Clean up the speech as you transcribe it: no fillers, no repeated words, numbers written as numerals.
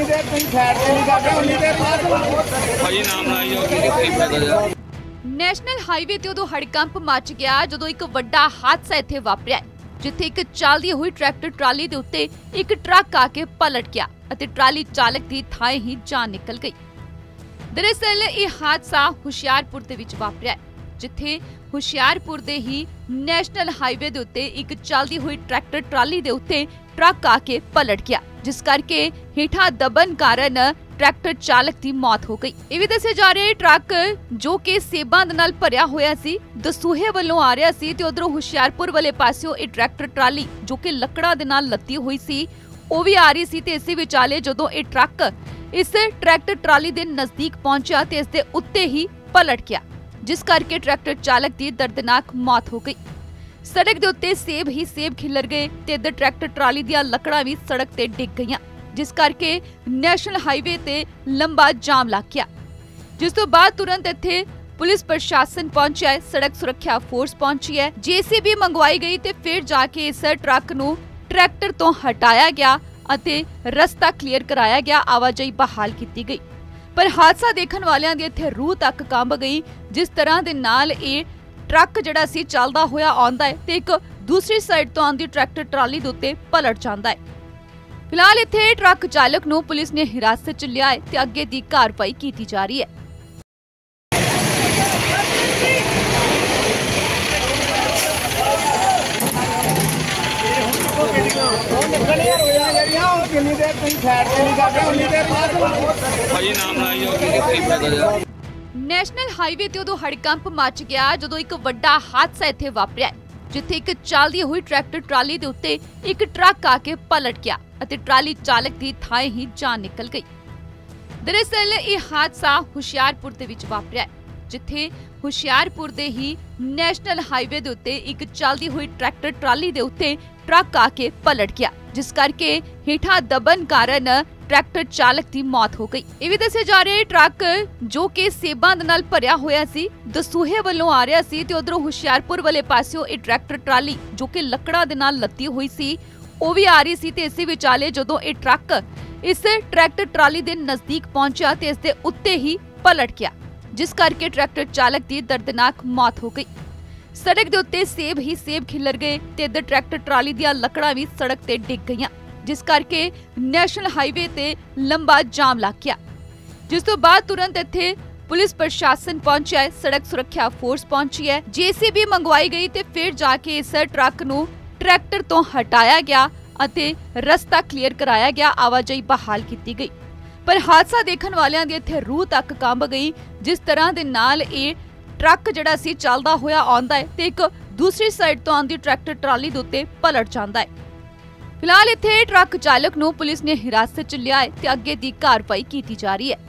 देर तुम साइड ते नहीं कर रहे उन्नी देर भाई नाम लाई जाओ कि कोई फायदा जा। ਨੈਸ਼ਨਲ ਹਾਈਵੇ ਤੇ ਉਦੋਂ ਹੜਕੰਪ ਮਚ ਗਿਆ ਜਦੋਂ ਇੱਕ ਵੱਡਾ ਹਾਦਸਾ ਇੱਥੇ ਵਾਪਰਿਆ, ਜਿੱਥੇ ਇੱਕ ਚੱਲਦੀ ਹੋਈ ਟਰੈਕਟਰ ਟਰਾਲੀ ਦੇ ਉੱਤੇ ਇੱਕ ਟਰੱਕ ਆ ਕੇ ਪਲਟ ਗਿਆ ਅਤੇ ਟਰਾਲੀ ਚਾਲਕ ਦੀ ਥਾਂ ਹੀ ਜਾਨ ਨਿਕਲ ਗਈ। ਦਰਅਸਲ ਇਹ ਹਾਦਸਾ ਹੁਸ਼ਿਆਰਪੁਰ ਦੇ ਵਿੱਚ ਵਾਪਰਿਆ, ਜਿੱਥੇ ਹੁਸ਼ਿਆਰਪੁਰ ਦੇ ਹੀ ਨੈਸ਼ਨਲ ਹਾਈਵੇ ਦੇ ਉੱਤੇ ਇੱਕ ਚੱਲਦੀ ਹੋਈ ਟਰੈਕਟਰ ਟਰਾਲੀ ਦੇ ਉੱਤੇ ਟਰੱਕ ਆ ਕੇ ਪਲਟ ਗਿਆ, ਜਿਸ ਕਰਕੇ ਹੇਠਾਂ ਦਬਣ ਕਾਰਨ ਟਰੈਕਟਰ ਚਾਲਕ ਦੀ ਮੌਤ ਹੋ ਗਈ। ਇਹ ਵੀ ਦੱਸਿਆ ਜਾ ਰਿਹਾ ਹੈ ਟਰੱਕ ਜੋ ਕਿ ਸੇਬਾਂ ਦੇ ਨਾਲ ਭਰਿਆ ਹੋਇਆ ਸੀ, ਦਸੂਹੇ ਵੱਲੋਂ ਆ ਰਿਹਾ ਸੀ ਤੇ ਉਧਰੋਂ ਹੁਸ਼ਿਆਰਪੁਰ ਵਾਲੇ ਪਾਸਿਓਂ ਇਹ ਟਰੈਕਟਰ ਟਰਾਲੀ ਜੋ ਕਿ ਲੱਕੜਾਂ ਦੇ ਨਾਲ ਲੱਦੀ ਹੋਈ ਸੀ ਉਹ ਵੀ ਆ ਰਹੀ ਸੀ ਤੇ ਇਸੇ ਵਿਚਾਲੇ ਜਦੋਂ ਇਹ ਟਰੱਕ ਇਸ ਟਰੈਕਟਰ ਟਰਾਲੀ ਦੇ ਨਜ਼ਦੀਕ ਪਹੁੰਚਿਆ ਤੇ ਇਸ ਦੇ ਉੱਤੇ ਹੀ ਪਲਟ ਗਿਆ, ਜਿਸ ਕਰਕੇ ਟਰੈਕਟਰ ਚਾਲਕ ਦੀ ਦਰਦਨਾਕ ਮੌਤ ਹੋ ਗਈ। ਸੜਕ ਦੇ ਉੱਤੇ ਸੇਬ ਹੀ ਸੇਬ ਖਿਲਰ ਗਏ ਤੇ ਇੱਧਰ ਟਰੈਕਟਰ ਟਰਾਲੀ ਦੀਆਂ ਲੱਕੜਾਂ ਵੀ ਸੜਕ ਤੇ ਡਿੱਗ ਗਈਆਂ, ਜਿਸ ਕਰਕੇ ਨੈਸ਼ਨਲ ਹਾਈਵੇ ਤੇ ਲੰਬਾ ਜਾਮ ਲੱਗ ਗਿਆ। ਜਿਸ ਤੋਂ ਬਾਅਦ ਤੁਰੰਤ ਇੱਥੇ ਪੁਲਿਸ ਪ੍ਰਸ਼ਾਸਨ ਪਹੁੰਚਿਆ ਹੈ, ਸੜਕ ਸੁਰੱਖਿਆ ਫੋਰਸ ਪਹੁੰਚੀ ਹੈ, ਜੀਸੀਬੀ ਮੰਗਵਾਈ ਗਈ ਤੇ ਫਿਰ ਜਾ ਕੇ ਇਸ ਟਰੱਕ ਨੂੰ ਟਰੈਕਟਰ ਤੋਂ ਹਟਾਇਆ ਗਿਆ ਅਤੇ ਰਸਤਾ ਕਲੀਅਰ ਕਰਾਇਆ ਗਿਆ, ਆਵਾਜਾਈ ਬਹਾਲ ਕੀਤੀ ਗਈ। ਪਰ ਹਾਦਸਾ ਦੇਖਣ ਵਾਲਿਆਂ ਦੀ ਇੱਥੇ ਰੂਹ ਤੱਕ ਕੰਬ ਗਈ, ਜਿਸ ਤਰ੍ਹਾਂ ਦੇ ਨਾਲ ਇਹ ਟਰੱਕ ਜਿਹੜਾ ਸੀ ਚੱਲਦਾ ਹੋਇਆ ਆਉਂਦਾ ਹੈ ਤੇ ਇੱਕ ਦੂਸਰੀ ਸਾਈਡ ਤੋਂ ਆਉਂਦੀ ਟਰੈਕਟਰ ਟਰਾਲੀ ਦੇ ਉੱਤੇ ਪਲਟ ਜਾਂਦਾ ਹੈ। ਫਿਲਹਾਲ ਇੱਥੇ ਟਰੱਕ ਚਾਲਕ ਨੂੰ ਪੁਲਿਸ ਨੇ ਹਿਰਾਸਤ 'ਚ ਲਿਆ ਹੈ ਤੇ ਅੱਗੇ ਦੀ ਕਾਰਵਾਈ ਕੀਤੀ ਜਾ ਰਹੀ ਹੈ। कितनी देर तुम साइड ते नहीं कर रहे उन्नी देर भाई नाम लाई जाओ कि कोई फायदा जा। ਨੈਸ਼ਨਲ ਹਾਈਵੇ ਤੇ ਉਦੋਂ ਹੜਕੰਪ ਮਚ ਗਿਆ ਜਦੋਂ ਇੱਕ ਵੱਡਾ ਹਾਦਸਾ ਇੱਥੇ ਵਾਪਰਿਆ, ਜਿੱਥੇ ਇੱਕ ਚੱਲਦੀ ਹੋਈ ਟਰੈਕਟਰ ਟਰਾਲੀ ਦੇ ਉੱਤੇ ਇੱਕ ਟਰੱਕ ਆ ਕੇ ਪਲਟ ਗਿਆ ਅਤੇ ਟਰਾਲੀ ਚਾਲਕ ਦੀ ਥਾਂ ਹੀ ਜਾਨ ਨਿਕਲ ਗਈ। ਦਰਅਸਲ ਇਹ ਹਾਦਸਾ ਹੁਸ਼ਿਆਰਪੁਰ ਦੇ ਵਿੱਚ ਵਾਪਰਿਆ, ਜਿੱਥੇ ਹੁਸ਼ਿਆਰਪੁਰ ਦੇ ਹੀ ਨੈਸ਼ਨਲ ਹਾਈਵੇ ਦੇ ਉੱਤੇ ਇੱਕ ਚੱਲਦੀ ਹੋਈ ਟਰੈਕਟਰ ਟਰਾਲੀ ਦੇ ਉੱਤੇ ਟਰੱਕ ਆ ਕੇ ਪਲਟ ਗਿਆ, ਜਿਸ ਕਰਕੇ ਹੇਠਾਂ ਦਬਣ ਕਾਰਨ ਟਰੈਕਟਰ ਚਾਲਕ ਦੀ ਮੌਤ ਹੋ ਗਈ। ਇਹ ਵੀ ਦੱਸਿਆ ਜਾ ਰਿਹਾ ਹੈ ਟਰੱਕ ਜੋ ਕਿ ਸੇਬਾਂ ਦੇ ਨਾਲ ਭਰਿਆ ਹੋਇਆ ਸੀ, ਦਸੂਹੇ ਵੱਲੋਂ ਆ ਰਿਹਾ ਸੀ ਤੇ ਉਧਰੋਂ ਹੁਸ਼ਿਆਰਪੁਰ ਵਾਲੇ ਪਾਸਿਓਂ ਇਹ ਟਰੈਕਟਰ ਟਰਾਲੀ ਜੋ ਕਿ ਲੱਕੜਾਂ ਦੇ ਨਾਲ ਲੱਦੀ ਹੋਈ ਸੀ ਉਹ ਵੀ ਆ ਰਹੀ ਸੀ ਤੇ ਇਸੇ ਵਿਚਾਲੇ ਜਦੋਂ ਇਹ ਟਰੱਕ ਇਸ ਟਰੈਕਟਰ ਟਰਾਲੀ ਦੇ ਨਜ਼ਦੀਕ ਪਹੁੰਚਿਆ ਤੇ ਇਸ ਦੇ ਉੱਤੇ ਹੀ ਪਲਟ ਗਿਆ, ਜਿਸ ਕਰਕੇ ਟਰੈਕਟਰ ਚਾਲਕ ਦੀ ਦਰਦਨਾਕ ਮੌਤ ਹੋ ਗਈ। ਸੜਕ ਦੇ ਉੱਤੇ ਸੇਬ ਹੀ ਸੇਬ ਖਿਲਰ ਗਏ ਤੇ ਇੱਧਰ ਟਰੈਕਟਰ ਟਰਾਲੀ ਦੀਆਂ ਲੱਕੜਾਂ ਵੀ ਸੜਕ ਤੇ ਡਿੱਗ ਗਈਆਂ, ਜਿਸ ਕਰਕੇ ਨੈਸ਼ਨਲ ਹਾਈਵੇ ਤੇ ਲੰਬਾ ਜਾਮ ਲੱਗ ਗਿਆ। ਜਿਸ ਤੋਂ ਬਾਅਦ ਤੁਰੰਤ ਇੱਥੇ ਪੁਲਿਸ ਪ੍ਰਸ਼ਾਸਨ ਪਹੁੰਚਿਆ ਹੈ, ਸੜਕ ਸੁਰੱਖਿਆ ਫੋਰਸ ਪਹੁੰਚੀ ਹੈ, ਜੀਸੀਬੀ ਮੰਗਵਾਈ ਗਈ ਤੇ ਫਿਰ ਜਾ ਕੇ ਇਸ ਟਰੱਕ ਨੂੰ ਟਰੈਕਟਰ ਤੋਂ ਹਟਾਇਆ ਗਿਆ ਅਤੇ ਰਸਤਾ ਕਲੀਅਰ ਕਰਾਇਆ ਗਿਆ, ਆਵਾਜਾਈ ਬਹਾਲ ਕੀਤੀ ਗਈ। ਪਰ ਹਾਦਸਾ ਦੇਖਣ ਵਾਲਿਆਂ ਦੀ ਇੱਥੇ ਰੂਹ ਤੱਕ ਕੰਬ ਗਈ, ਜਿਸ ਤਰ੍ਹਾਂ ਦੇ ਨਾਲ ਇਹ ਟਰੱਕ ਜਿਹੜਾ ਸੀ ਚੱਲਦਾ ਹੋਇਆ ਆਉਂਦਾ ਹੈ ਤੇ ਇੱਕ ਦੂਸਰੀ ਸਾਈਡ ਤੋਂ ਆਉਂਦੀ ਟਰੈਕਟਰ ਟਰਾਲੀ ਦੇ ਉੱਤੇ ਪਲਟ ਜਾਂਦਾ ਹੈ। ਫਿਲਹਾਲ ਇੱਥੇ ਟਰੱਕ ਚਾਲਕ ਨੂੰ ਪੁਲਿਸ ਨੇ ਹਿਰਾਸਤ 'ਚ ਲਿਆ ਹੈ ਤੇ ਅੱਗੇ ਦੀ ਕਾਰਵਾਈ ਕੀਤੀ ਜਾ ਰਹੀ ਹੈ।